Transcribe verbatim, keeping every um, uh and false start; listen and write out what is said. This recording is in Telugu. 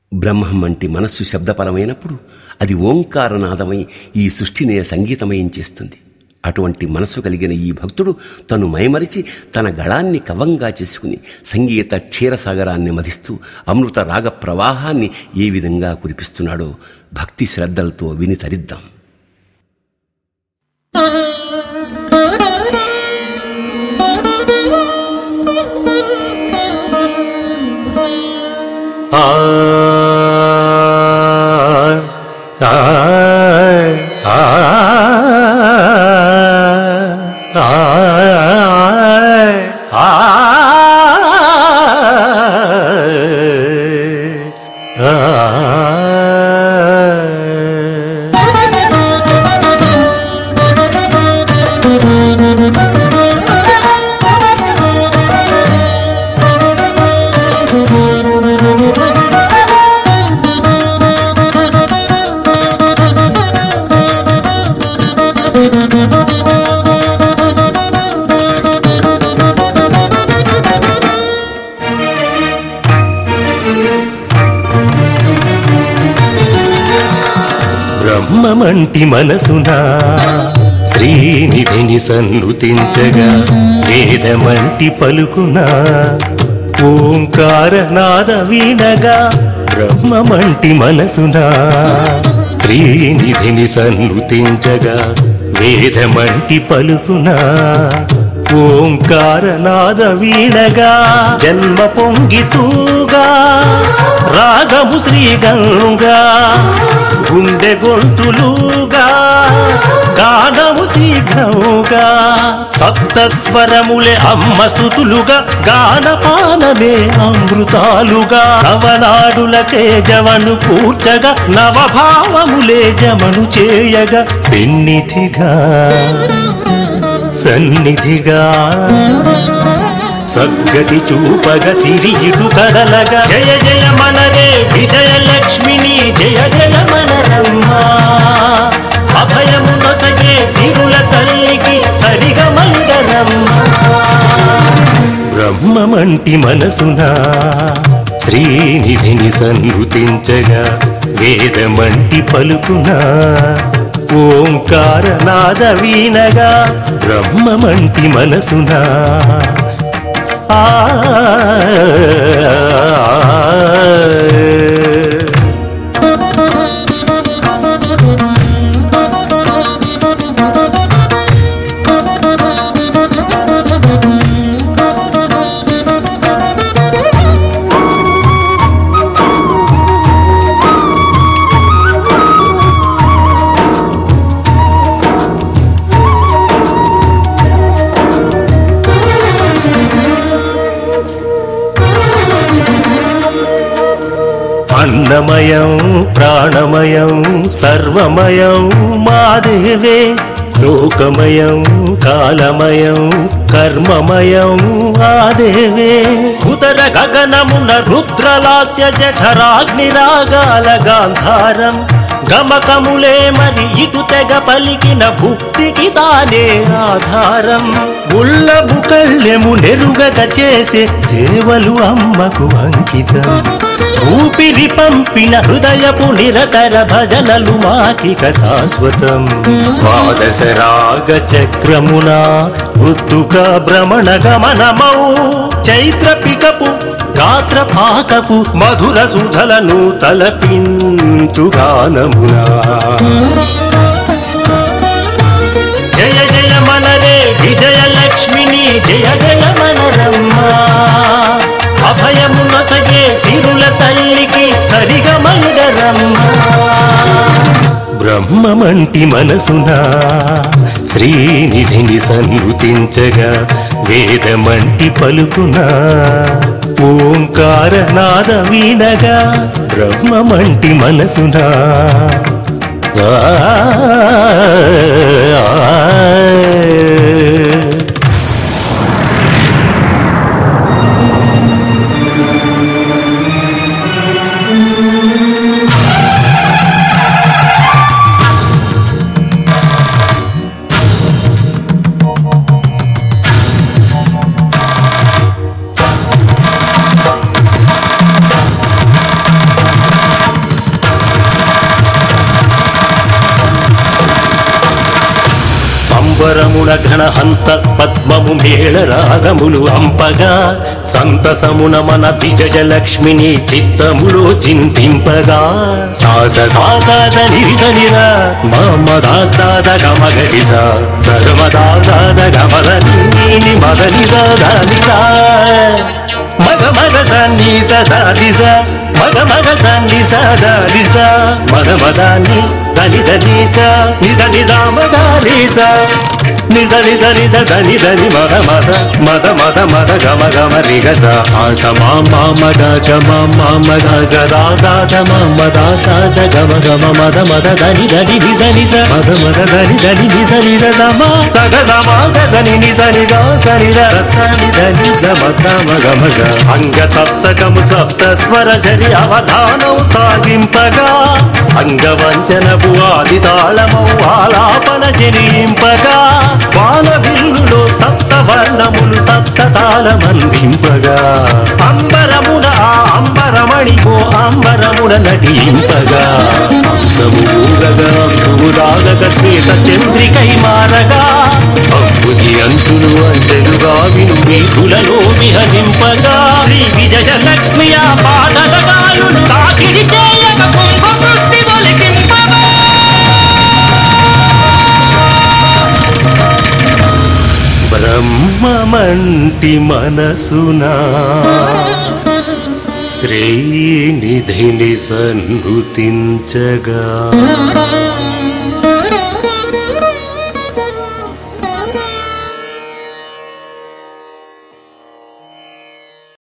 బ్రహ్మం వంటి మనస్సు శబ్దపరమైనప్పుడు అది ఓంకారనాదమై ఈ సృష్టినే సంగీతమయం చేస్తుంది. అటువంటి మనసు కలిగిన ఈ భక్తుడు తను మైమరిచి తన గళాన్ని కవంగా చేసుకుని సంగీత క్షీరసాగరాన్ని మధిస్తూ అమృత రాగ ప్రవాహాన్ని ఏ విధంగా కురిపిస్తున్నాడో భక్తి శ్రద్ధలతో విని తరిద్దాం. ఆ ఆ ఆ బ్రహ్మమంటి మనసునా శ్రీనిధిని సన్నుతించగా వేదమంటి పలుకునా ఓంకారనాద వీణగా బ్రహ్మమంటి మనసునా శ్రీనిధిని సన్నుతించగా వేదమంటి పలుకునా ఓంకారనాద వీణగా జన్మ పొంగితూగా రాగము శ్రీగంగా గుండె గొంతులుగా గానము శీఘ్రముగా సప్తస్వరములే అమ్మ స్తుతులుగా గానపానమే అమృతాలుగా నవనాడులకే జవను కూర్చగా నవభావములే జమను చేయగా పెన్నిధిగా సన్నిధిగా సద్గతి చూపగ సిరియుడు కదలగా జయ జయ మనరే విజయలక్ష్మిని జయ జయ మనరమ్మా అభయము నొసగే సిరుల తల్లికి సరిగా మందరమ్మా బ్రహ్మమంటి మనసునా శ్రీనిధిని సన్నుతించగా వేదమంటి పలుకునా ఓంకారనాద వీణగా బ్రహ్మమంటి మనసునా ఆ అన్నమయం ప్రాణమయం సర్వమయం మాదేవే లోకమయం కాలమయం కర్మమయం ఆదేవే ఉదర గగనమున రుద్రలాస్య జఠరాగ్నిరాగాల గాంధారం గమకములే మరి ఇటు తెగ పలికిన భుక్తికి తానే ఆధారం ఉల్లబు కళ్ళెము నెరుగక చేసే సేవలు అమ్మకు అంకితం ఊపిరి పంపిన హృదయపు నిరతర భజనలు మాకిక శాశ్వతం ద్వాదశ రాగ చక్రమున వృత్తుక భ్రమణ గమనమౌ చైత్ర పికపు గాత్ర పాకపు మధుర సుధలను తలపింతు గానమునా జయ జయ మనరే విజయలక్ష్మిని జయ జయ మనరమ్మా అభయము నొసగే సిరుల తల్లికి సరిగా మందరమ్మా బ్రహ్మమంటి మనసునా శ్రీనిధిని సన్నుతించగా వేదమంటి పలుకునా ఓంకారనాద వీణగా బ్రహ్మమంటి మనసునా ఆ అంబరమున ఘనహంత పద్మము మేళ రాగములు అంపగా సంతసమున మన విజయలక్ష్మిని చిత్తములో చింతింపగా సాస సాస నిరిసనిరా మమ దాద గమగరిస సగమదాద గమలని మదని దానిదా మగ మగ సన్ని సదా దిశ మగ మగ సన్ని సదా దిశ మగ మదాని దని దనిస నిజ నిజ మదానిస నిజ నిజ నిజ దని దని మద మద మద మద మద గమ గమ రిగస ఆస మామ మద గమ మామ గద దాద మమ దాద గమ గమ మద మద దని దని నిజ నిజ మద మద దని దని నిజ నిజ సమ సగ సమ గసని నిజ నిగ సని రసని దని గమ గమ గమ అంగ సప్తకము సప్త స్వర జరి అవధానము సాగింపగా అంగవంచనపు ఆది తాళము ఆలాపన జరింపగా వాన విల్లులో సప్త వర్ణములు సప్త తాళమందింపగా అంబరమున ఆ అంబరమణికో అంబరమున నటింపగా అంశముగగా అంశురాగక శ్వేత చంద్రికై మారగా అంబుది అంచులు అంచెలుగా విను వీధులలో విహరింపగా శ్రీ విజయలక్ష్మి ఆ పాటల గాలులు తాకిడి చేయక కుంభవృష్టి ఒలికింపగా బ్రహ్మమంటి మనసునా శ్రీనిధిని సన్నుతించగా